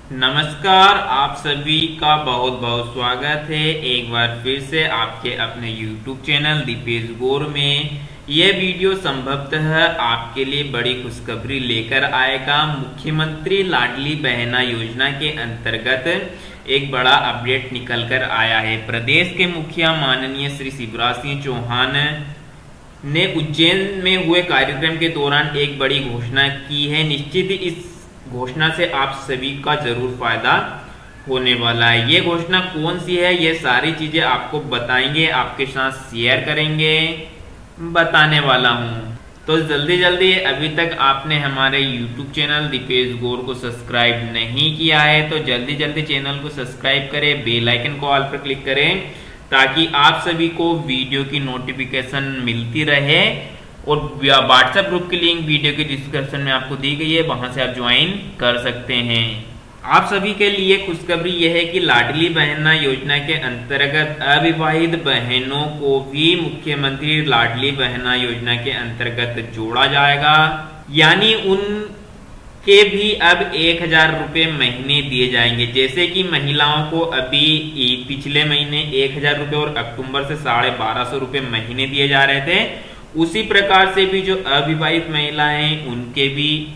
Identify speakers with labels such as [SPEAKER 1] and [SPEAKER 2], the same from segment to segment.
[SPEAKER 1] नमस्कार, आप सभी का बहुत बहुत स्वागत है एक बार फिर से आपके अपने YouTube चैनल दीपेश गौर में। यह वीडियो संभवतः आपके लिए बड़ी खुशखबरी लेकर आएगा। मुख्यमंत्री लाडली बहना योजना के अंतर्गत एक बड़ा अपडेट निकल कर आया है। प्रदेश के मुखिया माननीय श्री शिवराज सिंह चौहान ने उज्जैन में हुए कार्यक्रम के दौरान एक बड़ी घोषणा की है। निश्चित इस घोषणा से आप सभी का जरूर फायदा होने वाला है। ये घोषणा कौन सी है, ये सारी चीजें आपको बताएंगे, आपके साथ शेयर करेंगे, बताने वाला हूँ। तो जल्दी जल्दी अभी तक आपने हमारे YouTube चैनल दीपेश गौर को सब्सक्राइब नहीं किया है तो जल्दी जल्दी चैनल को सब्सक्राइब करें, बेल आइकन को ऑल पर क्लिक करें ताकि आप सभी को वीडियो की नोटिफिकेशन मिलती रहे। और व्हाट्सएप ग्रुप की लिंक वीडियो के डिस्क्रिप्शन में आपको दी गई है, वहां से आप ज्वाइन कर सकते हैं। आप सभी के लिए खुशखबरी यह है कि लाडली बहना योजना के अंतर्गत अविवाहित बहनों को भी मुख्यमंत्री लाडली बहना योजना के अंतर्गत जोड़ा जाएगा। यानी उनके भी अब 1000 रुपए महीने दिए जाएंगे। जैसे कि महिलाओं को अभी पिछले महीने 1000 रुपए और अक्टूबर से 1250 रुपए महीने दिए जा रहे थे, उसी प्रकार से भी जो अविवाहित महिलाएं उनको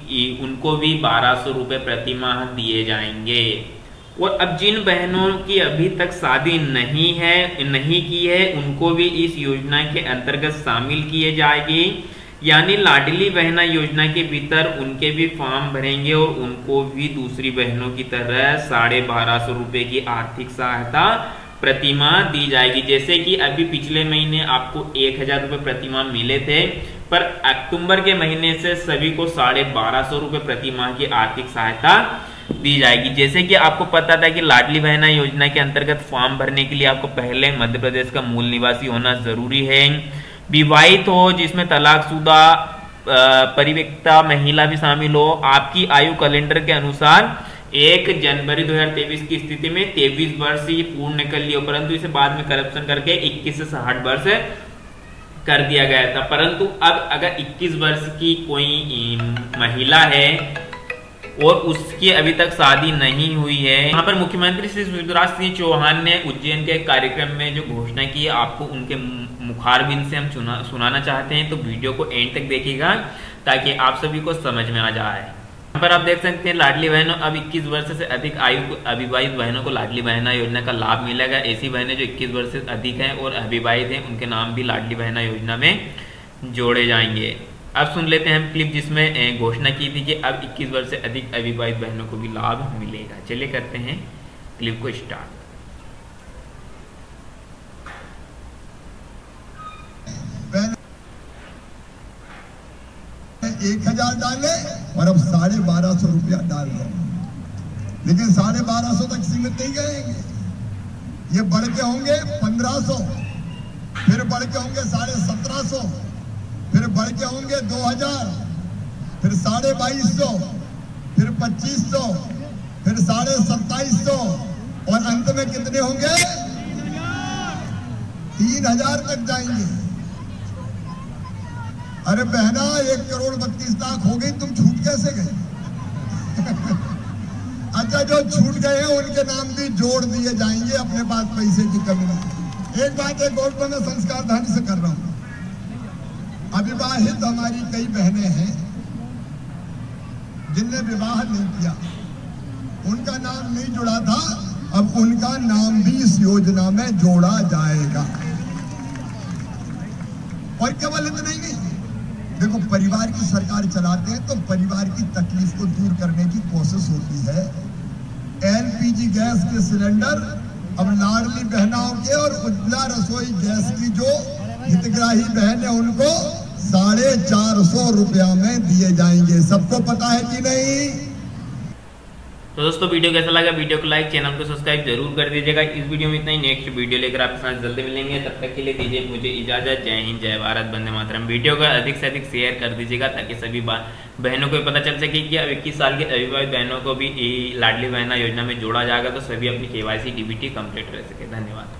[SPEAKER 1] भी 1200 रुपए प्रति माह दिए जाएंगे। और अब जिन बहनों की अभी तक शादी नहीं की है उनको भी इस योजना के अंतर्गत शामिल किए जाएगी। यानी लाडली बहना योजना के भीतर उनके भी फॉर्म भरेंगे और उनको भी दूसरी बहनों की तरह 1250 रुपए की आर्थिक सहायता प्रतिमाह दी जाएगी। जैसे कि अभी पिछले महीने आपको 1000 रुपए प्रतिमाह मिले थे, पर अक्टूबर के महीने से सभी को 1250 रुपए प्रतिमाह की आर्थिक सहायता दी जाएगी। जैसे कि आपको पता था कि लाडली बहना योजना के अंतर्गत फॉर्म भरने के लिए आपको पहले मध्य प्रदेश का मूल निवासी होना जरूरी है, विवाहित हो जिसमें तलाकशुदा परिपक्वता महिला भी शामिल हो, आपकी आयु कैलेंडर के अनुसार 1 जनवरी 2023 की स्थिति में 23 वर्ष ये पूर्ण कर लिया, परंतु इसे बाद में करप्शन करके 21 से 60 वर्ष कर दिया गया था। परंतु अब अगर 21 वर्ष की कोई महिला है और उसकी अभी तक शादी नहीं हुई है, यहाँ पर मुख्यमंत्री श्री शिवराज सिंह चौहान ने उज्जैन के कार्यक्रम में जो घोषणा की है आपको उनके मुखारबिंद से हम सुनाना चाहते हैं। तो वीडियो को एंड तक देखिएगा ताकि आप सभी को समझ में आ जाए। यहाँ पर आप देख सकते हैं लाडली बहनों अब 21 वर्ष से अधिक आयु अविवाहित बहनों को लाडली बहना योजना का लाभ मिलेगा। ऐसी बहनें जो 21 वर्ष से अधिक हैं और अविवाहित हैं उनके नाम भी लाडली बहना योजना में जोड़े जाएंगे। अब सुन लेते हैं हम क्लिप जिसमें घोषणा की थी कि अब 21 वर्ष से अधिक अविवाहित बहनों को भी लाभ मिलेगा। चलिए करते हैं क्लिप को स्टार्ट।
[SPEAKER 2] 1000 डाले और अब 1250 रुपया डाल रहे हैं, लेकिन 1250 तक सीमित नहीं करेंगे। ये बढ़ के होंगे 1500, फिर बढ़ के होंगे 1750, फिर बढ़ के होंगे 2000, फिर 2250, फिर 2500, फिर 2750 और अंत में कितने होंगे? 3000 तक जाएंगे। अरे बहना 1,32,00,000 हो गई, तुम छूट कैसे गए? अच्छा, जो छूट गए हैं उनके नाम भी जोड़ दिए जाएंगे, अपने पास पैसे की कमी नहीं। एक बात एक और मैं संस्कार धानी से कर रहा हूं। अविवाहित हमारी कई बहनें हैं जिनने विवाह नहीं किया, उनका नाम नहीं जुड़ा था, अब उनका नाम भी इस योजना में जोड़ा जाएगा। और केवल इतना ही नहीं, देखो परिवार की सरकार चलाते हैं तो परिवार की तकलीफ को दूर करने की कोशिश होती है। एलपीजी गैस के सिलेंडर अब लाडली बहनाओं के और उज्ज्वला रसोई गैस की जो हितग्राही बहन है उनको 450 रुपया में दिए जाएंगे। सबको पता है कि नहीं?
[SPEAKER 1] तो दोस्तों वीडियो कैसा लगा, वीडियो को लाइक, चैनल को सब्सक्राइब जरूर कर दीजिएगा। इस वीडियो में इतना ही, नेक्स्ट वीडियो लेकर आपके साथ जल्दी मिलेंगे। तब तक के लिए दीजिए मुझे इजाजत। जय हिंद, जय भारत, वंदे मातरम। वीडियो को अधिक से अधिक शेयर कर दीजिएगा ताकि सभी बहनों को पता चल सके कि अब 21 साल के अविवाहित बहनों को भी लाडली बहना योजना में जोड़ा जाएगा, तो सभी अपनी KYC DBT कंप्लीट कर सके। धन्यवाद।